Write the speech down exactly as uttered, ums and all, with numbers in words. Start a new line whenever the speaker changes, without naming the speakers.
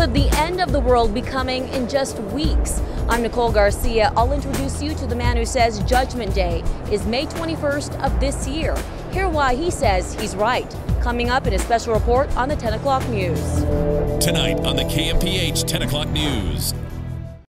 Could the end of the world be coming in just weeks? I'm Nicole Garcia. I'll introduce you to the man who says Judgment Day is May twenty-first of this year. Hear why he says he's right. Coming up in a special report on the ten o'clock news.
Tonight on the K M P H ten o'clock news.